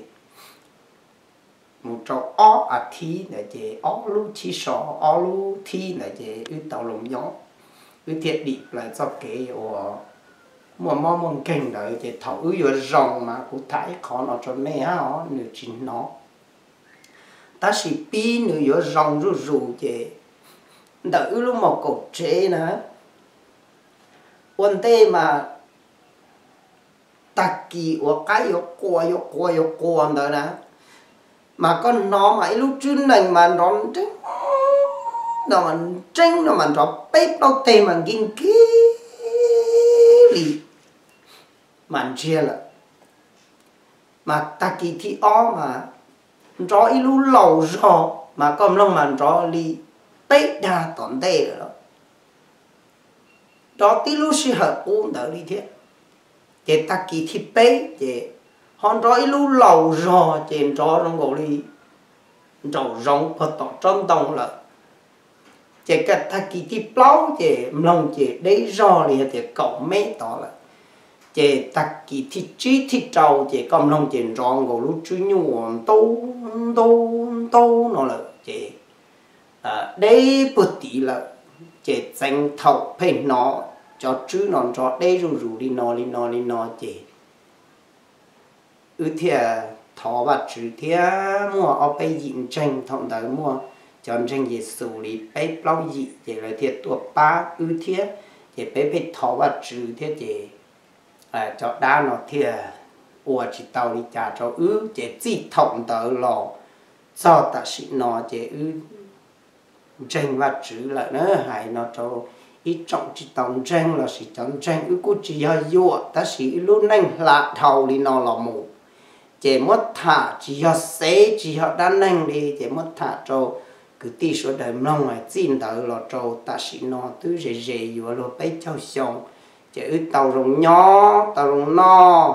một chỗ ó à thi là chỉ ó lu chi sò ó lu thi là chỉ ư tàu lồng gió ư thiệt đi lại cho cái ở một món món kinh đấy chỉ thầu ư vừa rồng mà cũng thấy khó nó cho mẹ nó nửa chín nó ta chỉ pi nửa vừa rồng rú rú chỉ đợi ư lúc một cột chế nữa vấn đề mà ta kỳ ở cái ở qua ở qua ở qua đó nè mà con nó mà lúc trước này mà nó tránh nó mà tránh nó mà nó bếp đâu tê mà kinh kí lì mà chia là mà ta kỳ thi ó mà nó ít lúc lâu rồi mà con lông mà nó lì bếp đa tổn tê rồi đó đó tí lúc sẽ hợp uống đỡ đi thế để ta kỳ thi bếp để họ nói lúc lâu rồi trên cho trong gỗ đi trâu rong phật tỏ trong đồng là chỉ cần ta kỳ tiếp lâu chỉ lòng chỉ đấy rồi thì thì cậu mấy tỏ là chỉ ta kỳ thi trí thi trâu chỉ cầm lòng chỉ rong gỗ lúc chú nhuộm tô tô tô nó là chỉ à đấy bữa tí là chỉ dành thầu phải nó cho chứ nó cho đây rủ rủ đi nó đi nó đi nó chỉ ư thì thọ và chữ thế mua ở bây diện tranh thông tới mua chọn tranh về xử lý bây bao dị để là thiệt tuổi ba ưu thiết để bây bây thọ và chữ thế để à cho đa nó thiệt ủa chỉ tàu đi trả cho ư để chỉ thông tới lò do ta sĩ nó để ư tranh và chữ lại nữa hay nó cho ít trọng chỉ tổng tranh là sĩ tổng tranh ư cũng chỉ là dụa ta sĩ luôn nhanh là thầu đi nó là mù chỉ mất thả chỉ là xế chỉ là đan nhanh đi chỉ mất thả cho cứ tí số đời mong mà xin tới là cho ta sĩ nó thứ dễ dễ dụa rồi bây cháu xong chỉ ư tàu rồng nhỏ tàu rồng no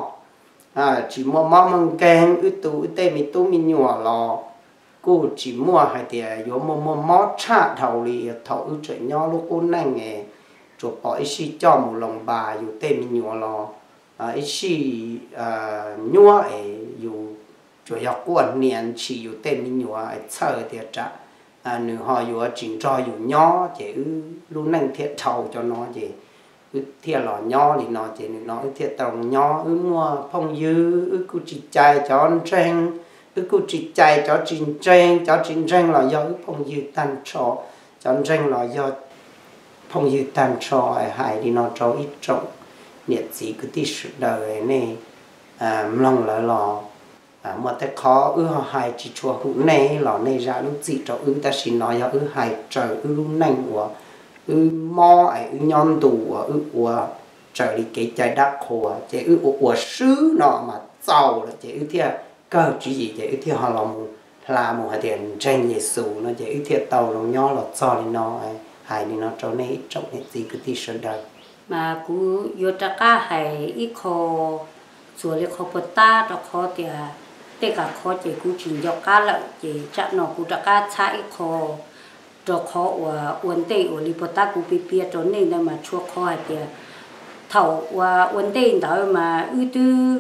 à chỉ mua mắm măng kem ư tụ ư tê mi tụ mi nhỏ lò cô chỉ mua hai tiền có mua mua mót chả thầu li thầu ư trời nhỏ lúc cô nhanh nghe chụp bỏ ít xí cho một lòng bà dù tê mi nhỏ lò à ít xí à nhỏ ấy dù chủ yếu quan niệm chỉ dù tê mi nhỏ ấy chờ thì trả à nửa họ dù chỉnh cho dù nhỏ chỉ ư lúc nhanh thiệt thầu cho nó chỉ ư thiệt lò nhỏ thì nó chỉ nó ư thiệt tàu nhỏ ư mua phong dư ư cô chỉ chạy cho anh tranh ư cô chỉ chạy cho chiến tranh cho chiến tranh là do ư phong dư tan trò cho chiến tranh là do phong dư tan trò hại đi nó cho ít trọng nhiệt gì cứ tí sự đời này à lòng lại lò à mà ta khó ư họ hại chỉ chùa hữu này lò này ra lúc gì cho ư ta xin nói do ư hại trời ư lúc nành của ư mò ấy ư nhon tù ư của trời đi cái trái đất hồ chế ư của sứ nọ mà giàu là chế ư thiệt cơ chỉ gì chế ư thiệt họ làm là một tiền tranh về sù nó chế ư thiệt tàu nó nhỏ là cho đi nó hại đi nó cho nên trong những gì cứ tí sơ đời mà cú yo ta cá hay ít kho chùa lấy kho bát ta cho kho thì tất cả kho chế cú chỉ cho cá lợn chế chắc nó cú ta cá chạy kho cho kho và uốn tê và li bát ta cú pi pi cho nên là mà chua kho hay thì thầu và uốn tê đó mà ư tư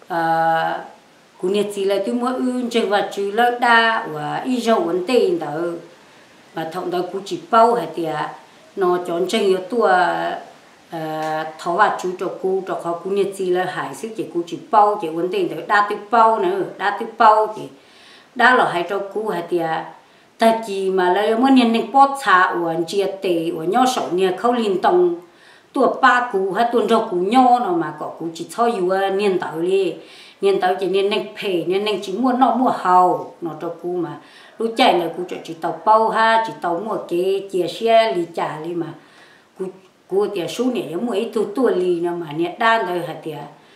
à cú nhiệt gì là tôi mua ư chơi và chơi lợn đa và ít dầu uốn tê đó mà thằng đó cú chỉ bao hay thì nó chọn chơi nhiều tua thọ và chú cho cú cho họ cú nhiệt gì là hải sức chỉ cú chỉ bao chỉ vấn đề đó đa tiêu bao nữa đa tiêu bao chỉ đa là hay cho cú hay thì ta chỉ mà là mới nhận được bót xả uốn chia tệ uốn nhau sầu nhà khâu liên tông tua ba cú hay tuần cho cú nhau nó mà có cú chỉ cho yêu niên tạo đi niên tạo chỉ niên neng phê niên neng chỉ mua nó mua hầu nó cho cú mà lúc chạy là cú cho chỉ tàu bao ha chỉ tàu mua cái chia xe lì trả đi mà cú cú thì số này giống mấy tu tu lì nó mà nhiệt đan rồi hả thì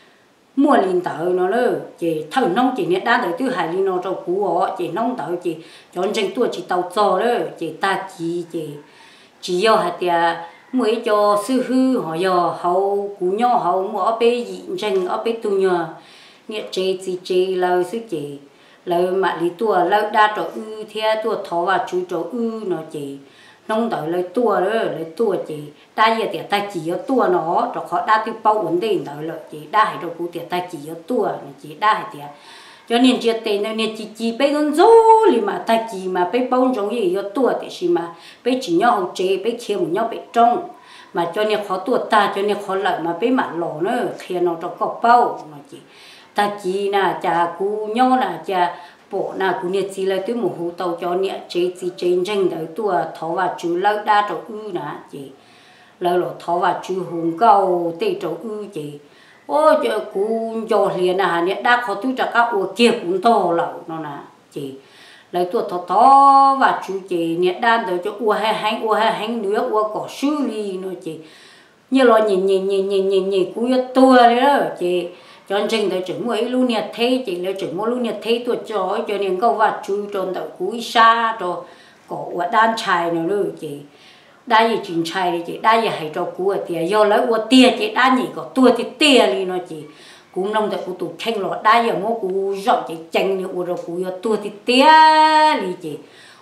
mua lìn tàu nó nữa chỉ thầu nông chỉ nhiệt đan rồi thứ hai lìn nó cho cú họ chỉ nông tàu chỉ chọn tranh tua chỉ tàu trò đó chỉ ta chỉ chỉ chỉ do hả thì mấy cho sư hư họ giờ hậu cú nhau hậu mua ở bên diện tranh ở bên tu nhờ nhiệt chế chỉ chế lời sư chỉ lời mà lý tua lời đa cho ư theo tua thọ và chú cho ư nó chỉ nông tới lời tua đó lời tua chỉ đa giờ thì ta chỉ có tua nó cho họ đa tiêu bao ổn định tới lợi chỉ đa hay đâu cũng thì ta chỉ có tua chỉ đa hay thì cho nên chia tiền nên chỉ chỉ bây con dấu thì mà ta chỉ mà bây bao giống gì có tua thì gì mà bây chỉ nhau hậu chế bây chia một nhau bây trong mà cho nên khó tua ta cho nên khó lợi mà bây mà lỗ nữa khi nó cho có bao mà chỉ ta chỉ là cha cú nhau là cha bộ là cú nhiệt gì là tôi một hồ tàu cho nhiệt chế gì chế tranh tới tua thọ và chú lâu đa chỗ ư nè chị lâu rồi thọ và chú hùng cầu tê chỗ ư chị ôi giờ cú cho liền à nhiệt đa khó tôi cho các ô kia cũng to lẩu nó nè chị lấy tua thọ thọ và chú chị nhiệt đa tới cho ô hai hành ô hai hành nữa ô cỏ sư ly nó chị như lo nhìn nhìn nhìn nhìn nhìn nhìn cú yo tua đấy đó chị cho nên tới chừng mỗi lúc nhiệt thế chỉ là chừng mỗi lúc nhiệt thế tôi cho cho nên câu vật chui tròn tới cúi xa cho cổ và đan chài nữa rồi chị đa gì chuyện chài thì chị đa gì hay cho cú thì do lấy của tia chị đa gì có tua thì tia đi nó chị cũng nông tại cú tụ tranh lọ đa gì mỗi cú dọn chị tranh nữa rồi cú do tua thì tia đi chị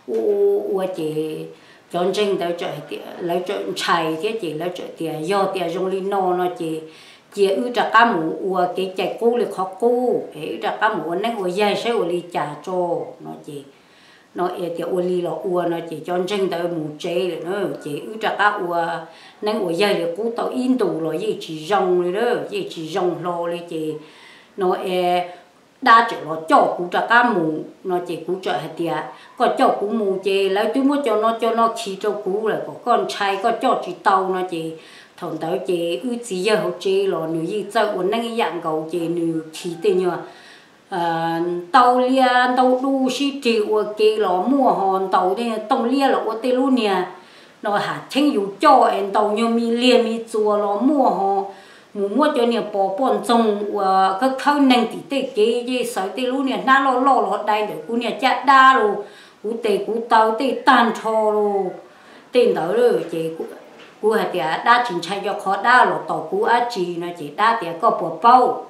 u chị cho nên tới trời lấy chuyện chài thế chị lấy chuyện tia do tia trong ly no nó chị chỉ ư trả cá mũ ua cái chạy cô liền khó cô ấy trả cá mũ nên ua dài sẽ ua li trả cho nó chỉ nó ấy thì ua li là ua nó chỉ cho tranh tới mũ chế nữa chỉ ư trả cá ua nên ua dài liền cô tao in tù rồi gì chỉ rong rồi đó gì chỉ rong lo rồi chỉ nó ấy đa chỗ nó cho cú cho cá mù nó chỉ cú cho hết tiệt có cho cú mù chỉ lấy tôi muốn cho nó cho nó khi cho cú là có con trai có cho chỉ tàu nó chỉ thằng tới chỉ ưu chỉ giờ học chỉ là nữ gì cho ổn năng dạng cầu chỉ nữ khi tên nhờ tàu lia tàu đu xí chịu cái là mua hòn tàu đây tàu lia là ở tây luôn nè nó hạt chínhอยู่cho em tàu nhiều mi lia mi chùa là mua hòn mua mua cho nhiều bỏ bón trồng và các khâu nâng thì tê kế gì sợi tê luôn nè na lo lo lo đây để cú nè chặt đa rồi cú tê cú tàu tê tan cho rồi tên đó rồi chị cú cú hạt tiệt đa chính chạy cho khó đa rồi tàu cú á chị nó chỉ đa tiệt có bỏ bao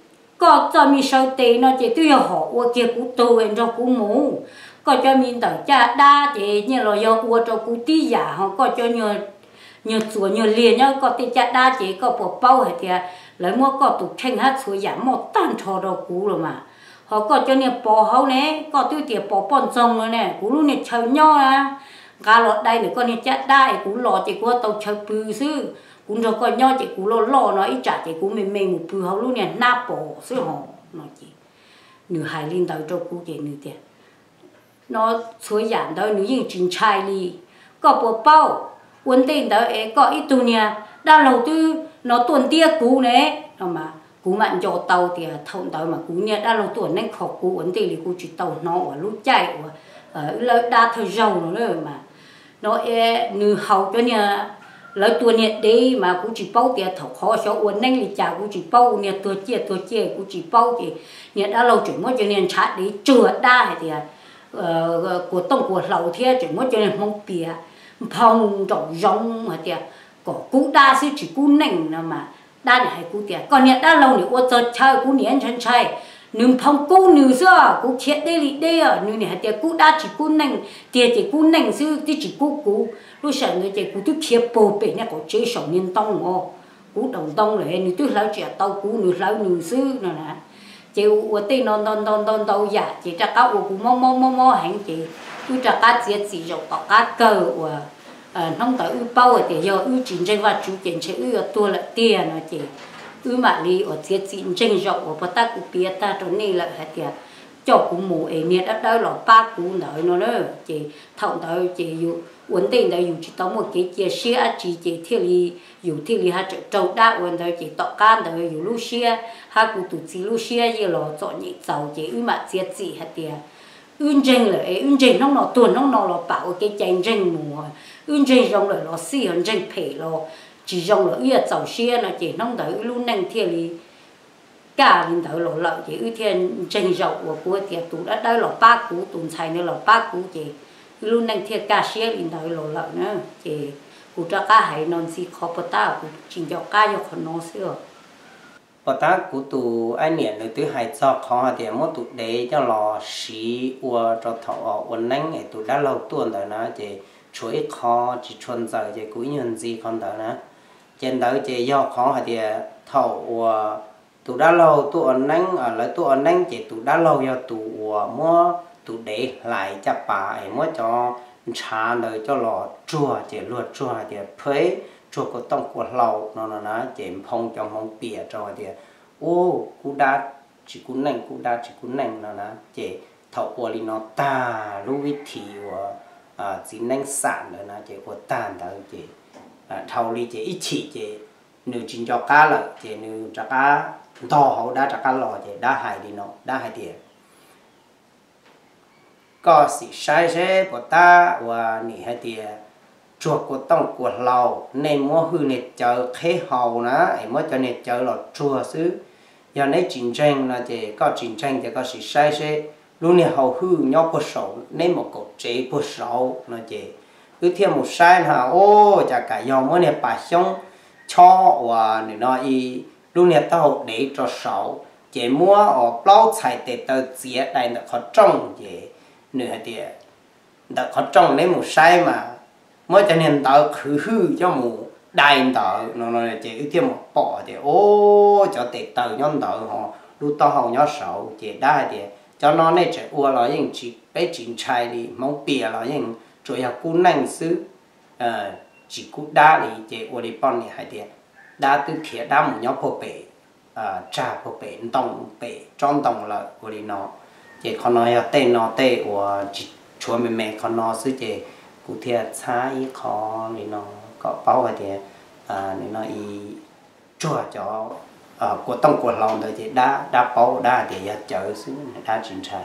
có cho mi sợi tê nó chỉ tôi họ qua kia cú tu em cho cú mù có cho mình tàu chặt đa chị như là do qua cho cú tí giả họ có cho nhiều nhiều chùa nhiều liền nhá có tiền chặt đa chỉ có bộ bao hết thì lấy mua có tụ tranh hết số giảm một tan thò đầu cũ rồi mà họ có cho nhiều bò hậu nè có tiêu tiền bò bòn trồng rồi nè cũ luôn nè chơi nho à gà lọt đây nữa con nè chặt đa cũ lọt chỉ có tàu chơi bự sư cũ rồi coi nho chỉ cũ lo lo nó ít trả chỉ cũ mình mình một bự hậu luôn nè nạp bò sư họ nó chỉ nửa hai linh đầu cho cũ chỉ nửa tiền nó số giảm đó nửa những chuyện trai đi có bộ bao vấn đề đó ấy có ít tu nha đa lâu tu nó tuần tia cú nè mà cú mạnh cho tàu thì thông tàu mà cú nha đa lâu tuần nên khó cú vấn đề thì cú chỉ tàu nó ở lúc chạy ở lấy đa thời giàu nó nữa mà nó e nữ hậu cho nha lấy tuần nha đi mà cú chỉ bao tiền thầu khó cho vấn nên thì chả cú chỉ bao nha tua chia tua chia cú chỉ bao thì nha đa lâu chỉ muốn cho nên chát đi chừa đa thì của tổng của lầu thế chỉ muốn cho nên mong bìa phong trồng rong mà tiệt có cú đa sư chỉ cú nành mà đa này hay cú tiệt còn hiện đa lâu nữa ô giờ chơi cú niên chân chơi nương phong cú nương xưa cú chết đây lì đây à nương này tiệt cú đa chỉ cú nành tiệt chỉ cú nành sư thì chỉ cú cú lúc sau người chỉ cú tức chết bồ bể nha có chế sầu niên tông ngô cú đồng tông rồi nương tức lão trẻ tàu cú nương lão nương sư này nè chỉ ô tây non non non non tàu giả chỉ cho các ô cú mò mò mò mò hành chỉ tôi cho các chị chỉ dùng có các cơ và nông tới ưu bao thì giờ ưu chính tranh và chủ kiến sẽ ưu tua là tiền nó chỉ ưu mà đi ở chị chính tranh rộng và ta cũng biết ta trong này là hết tiền cho cũng mù ấy miệt ở đây là ba cú nói nó nữa chỉ thằng tới chỉ dụ ổn định đấy dụ chỉ tao một cái chia sẻ chỉ chỉ thiết lý dụ thiết lý hai trâu đa ổn đấy chỉ tọt can đấy dụ lúc xưa hai cú tụt chỉ lúc xưa gì là chọn nhị giàu chỉ ưu mà chia chỉ hết tiền ươn tranh là ươn tranh nó nó tuần nó nó là bảo cái tranh tranh mùa ươn tranh rong là nó xì hơn tranh phê là chỉ rong là ươn giàu xe là chỉ nông tới luôn năng thiên lý cả mình tới là lợi chỉ ươn thiên tranh rộng của của tiệt tụ đã đây là ba cú tuần xài nữa là ba cú chỉ luôn năng thiên cả xe mình tới là lợi nữa chỉ cụ cho cá hải non xì khó bớt ta cụ chỉ cho cá cho con nó xưa bà ta của tụ ai niệm được thứ hai cho khó thì mỗi tụ để cho lò xí qua cho thọ ổn năng ấy tụ đã lâu tuần rồi nó chỉ chuối khó chỉ chuẩn giờ chỉ cuối nhân gì con đó nó trên đó chỉ do khó thì thọ tụ đã lâu tụ ổn năng ở lại tụ ổn năng chỉ tụ đã lâu do tụ mua tụ để lại cho bà ấy mỗi cho trà đời cho lò chua chỉ luộc chua thì phế chua có tông của lầu nó nó nó chém phong trong mông bìa rồi thì ô cú đá chỉ cú nành cú đá chỉ cú nành nó nó chỉ thầu của li nó ta lui thì của à chỉ nành sản nữa nó chỉ của tàn đó chỉ thầu li chỉ ít chỉ chỉ nếu chính cho cá là chỉ nếu cho cá to hậu đá cho cá lò chỉ đá hại đi nó đá hại tiền có sự sai sẽ của ta và nị hai tiền chuột của tông của lầu nên mua hư nè chờ khế hầu nó ấy mới cho nè chờ là chùa xứ giờ này chiến tranh là chỉ có chiến tranh thì có sự sai sẽ luôn nè hầu hư nhau bớt sầu nên một cột chế bớt sầu nó chỉ cứ thêm một sai hả ô chả cả dòng mới nè bà xong cho và nè nó y luôn nè tao để cho sầu chỉ mua ở bao xài để tao chia đây là khó trông chỉ nửa thì đã khó trông lấy một sai mà mới cho nên tao khử hư cho mù đại tao nó nó chỉ thêm một bỏ thì ô cho tệ tao nhóm tao họ lúc tao học nhỏ sầu chỉ đại thì cho nó này chỉ ua là những chỉ bé chín trai đi mong bìa là những rồi học cú năng sư chỉ cú đa đi chỉ ua đi bọn này hay thì đa từ kia đa một nhóm phổ bể trả bộ bể tông bể trong tông là của đi nó chỉ còn nói tên nó tên của chúa mẹ mẹ còn nó sư chỉ cụ thể xa ý khó đi nó có bao cái thì nên nó ý chua cho của tông của lòng thôi thì đã đã bao đã thì chờ xứ đã triển khai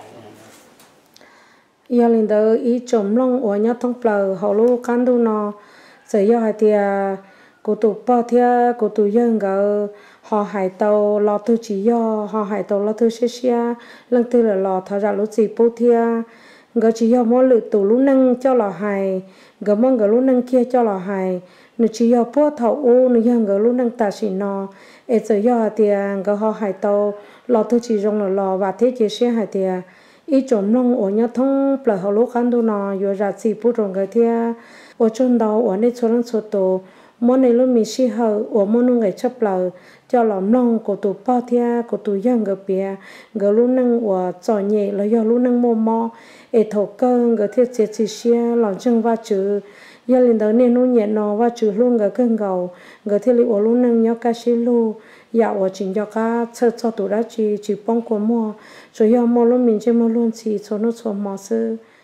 giờ lên đó ý chấm long ở nhà thông bờ họ lu can du nó giờ giờ hay thì cụ tụ bao thì cụ tụ dân cái họ hải tàu lò thu chỉ do họ hải tàu lò thu xe xe lần thứ là lò tháo ra lúc gì bao thì cái chỉ do mỗi lượt tụ lúc nâng cho lò hải cái mong cái lúc nâng kia cho lò hải nó chỉ do bao thầu u nó dân cái lúc nâng ta chỉ nó ở giờ giờ thì cái họ hải tàu lò thu chỉ dùng là lò và thế chỉ xe hải thì ý chấm long ở nhà thông bờ họ lúc can du nó vừa ra gì bao trong cái thì ở trong đó ở nơi chỗ lăng chỗ tổ món này luôn mình xí hở ở món người chấp lời cho lòng nông của tụ bao thia của tụ dân người bia người luôn năng ở trò nhẹ là do luôn năng mò mò để thổ cơ người thiết chế chỉ xia lòng chân va chữ giờ lên đó nên nó nhẹ nó va chữ luôn người cơn gầu người thiết liệu ở luôn năng nhóc cá xí lu dạo ở chính cho cá chơi cho tụ đã chỉ chỉ bông của mua rồi giờ mua luôn mình chơi mua luôn chỉ cho nó cho mò sư